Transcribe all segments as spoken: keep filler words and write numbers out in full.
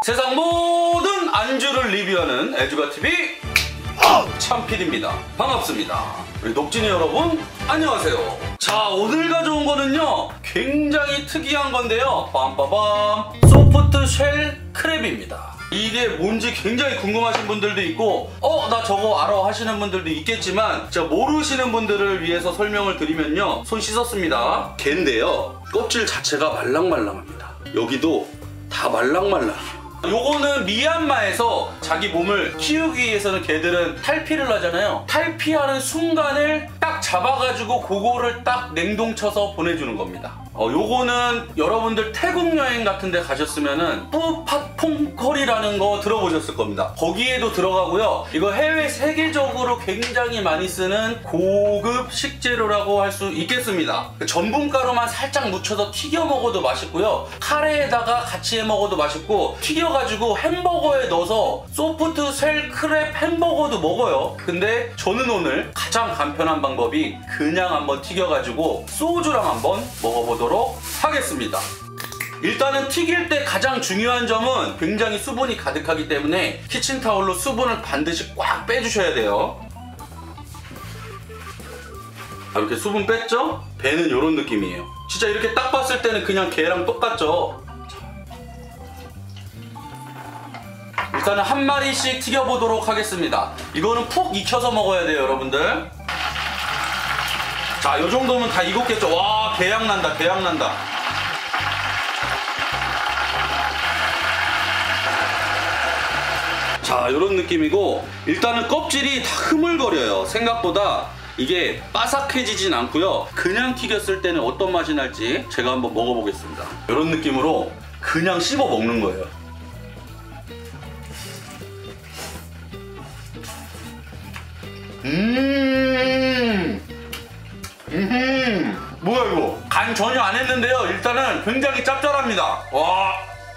세상 모든 안주를 리뷰하는 애주가티비 참피디입니다. 반갑습니다. 우리 녹진이 여러분 안녕하세요. 자, 오늘 가져온 거는요 굉장히 특이한 건데요, 빰빠밤, 소프트 쉘 크랩입니다. 이게 뭔지 굉장히 궁금하신 분들도 있고 어? 나 저거 알아 하시는 분들도 있겠지만, 제가 모르시는 분들을 위해서 설명을 드리면요, 손 씻었습니다. 개인데요, 껍질 자체가 말랑말랑합니다. 여기도 다 말랑말랑해요. 요거는 미얀마에서 자기 몸을 키우기 위해서는 개들은 탈피를 하잖아요. 탈피하는 순간을 딱 잡아가지고 그거를 딱 냉동쳐서 보내주는 겁니다. 어, 요거는 여러분들 태국 여행 같은 데 가셨으면은 뿌팟퐁커리라는 거 들어보셨을 겁니다. 거기에도 들어가고요. 이거 해외 세계적으로 굉장히 많이 쓰는 고급 식재료라고 할 수 있겠습니다. 전분가루만 살짝 묻혀서 튀겨 먹어도 맛있고요. 카레에다가 같이 해 먹어도 맛있고, 튀겨가지고 햄버거에 넣어서 소프트 쉘 크랩 햄버거도 먹어요. 근데 저는 오늘 가장 간편한 방법이 그냥 한번 튀겨가지고 소주랑 한번 먹어보도록 하겠습니다. 일단은 튀길 때 가장 중요한 점은 굉장히 수분이 가득하기 때문에 키친타올로 수분을 반드시 꽉 빼주셔야 돼요. 아, 이렇게 수분 뺐죠? 배는 이런 느낌이에요. 진짜 이렇게 딱 봤을 때는 그냥 게랑 똑같죠? 일단은 한 마리씩 튀겨보도록 하겠습니다. 이거는 푹 익혀서 먹어야 돼요, 여러분들. 자, 요 정도면 다 익었겠죠? 와, 개향 난다, 개향 난다. 자, 요런 느낌이고, 일단은 껍질이 다 흐물거려요. 생각보다 이게 바삭해지진 않고요. 그냥 튀겼을 때는 어떤 맛이 날지 제가 한번 먹어보겠습니다. 요런 느낌으로 그냥 씹어 먹는 거예요. 음, 음, 뭐야 이거? 간 전혀 안 했는데요, 일단은 굉장히 짭짤합니다. 와,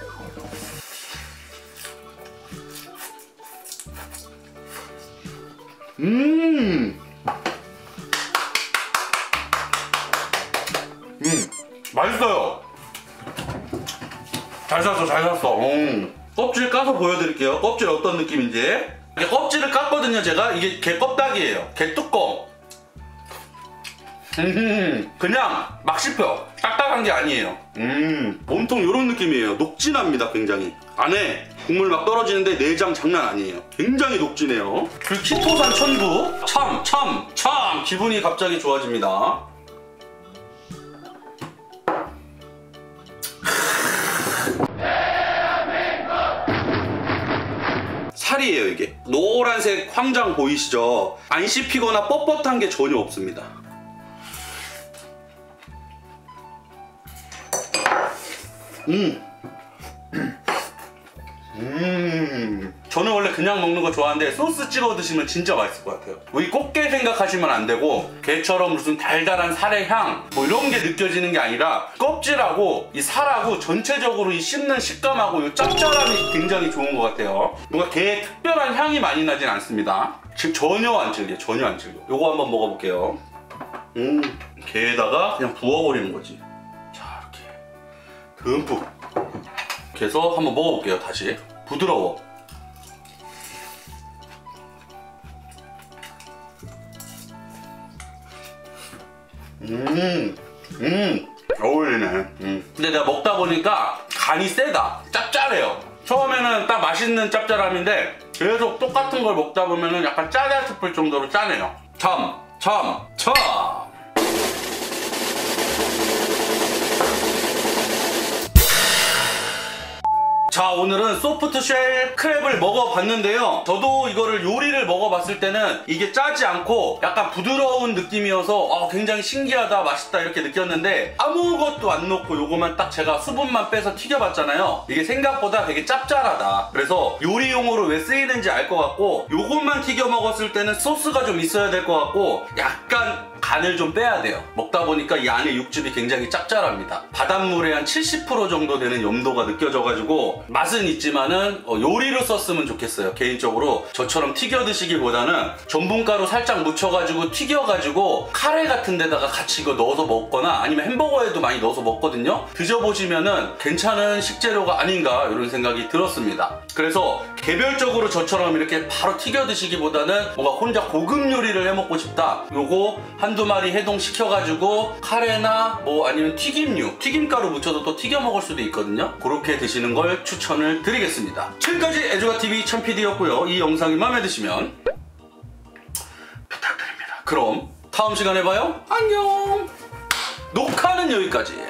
음, 음, 맛있어요. 잘 샀어, 잘 샀어. 음. 껍질 까서 보여드릴게요. 껍질 어떤 느낌인지. 이게 껍질을 깠거든요, 제가. 이게 개 껍데기예요. 개 뚜껑. 음, 그냥 막 씹혀. 딱딱한 게 아니에요. 음, 몸통 이런 느낌이에요. 녹진합니다, 굉장히. 안에 국물 막 떨어지는데 내장 장난 아니에요. 굉장히 녹진해요. 그리고 키토산 천구. 참, 참, 참 기분이 갑자기 좋아집니다. 살이에요, 이게. 노란색 황장 보이시죠? 안 씹히거나 뻣뻣한 게 전혀 없습니다. 음. 음. 저는 원래 그냥 먹는 거 좋아하는데 소스 찍어 드시면 진짜 맛있을 것 같아요. 이 꽃게 생각하시면 안 되고, 게처럼 무슨 달달한 살의 향 뭐 이런 게 느껴지는 게 아니라 껍질하고 이 살하고 전체적으로 이 씹는 식감하고 이 짭짤함이 굉장히 좋은 것 같아요. 뭔가 게의 특별한 향이 많이 나진 않습니다. 지금 전혀 안 질겨, 전혀 안 질겨. 요거 한번 먹어볼게요. 음, 게에다가 그냥 부어버리는 거지. 자, 이렇게 듬뿍 이렇게 해서 한번 먹어볼게요. 다시. 부드러워. 음, 음, 어울리네. 음. 근데 내가 먹다 보니까 간이 세다. 짭짤해요. 처음에는 딱 맛있는 짭짤함인데 계속 똑같은 걸 먹다 보면은 약간 짜다 싶을 정도로 짜네요. 참, 참, 참. 자, 오늘은 소프트 쉘 크랩을 먹어봤는데요. 저도 이거를 요리를 먹어봤을 때는 이게 짜지 않고 약간 부드러운 느낌이어서 어, 굉장히 신기하다, 맛있다 이렇게 느꼈는데, 아무것도 안 넣고 요거만 딱 제가 수분만 빼서 튀겨봤잖아요. 이게 생각보다 되게 짭짤하다. 그래서 요리용으로 왜 쓰이는지 알 것 같고, 요것만 튀겨 먹었을 때는 소스가 좀 있어야 될 것 같고, 약간 간을 좀 빼야 돼요. 먹다 보니까 이 안에 육즙이 굉장히 짭짤합니다. 바닷물의 한 칠십 퍼센트 정도 되는 염도가 느껴져가지고 맛은 있지만은 어, 요리로 썼으면 좋겠어요. 개인적으로 저처럼 튀겨 드시기보다는 전분가루 살짝 묻혀가지고 튀겨가지고 카레 같은 데다가 같이 이거 넣어서 먹거나 아니면 햄버거에도 많이 넣어서 먹거든요. 드셔보시면은 괜찮은 식재료가 아닌가 이런 생각이 들었습니다. 그래서 개별적으로 저처럼 이렇게 바로 튀겨 드시기보다는 뭔가 혼자 고급 요리를 해먹고 싶다, 요거 한두 마리 해동시켜가지고 카레나 뭐 아니면 튀김류, 튀김가루 묻혀서 또 튀겨 먹을 수도 있거든요. 그렇게 드시는 걸 추천을 드리겠습니다. 지금까지 애주가티비 참피디였고요. 이 영상이 마음에 드시면 부탁드립니다. 그럼 다음 시간에 봐요. 안녕. 녹화는 여기까지.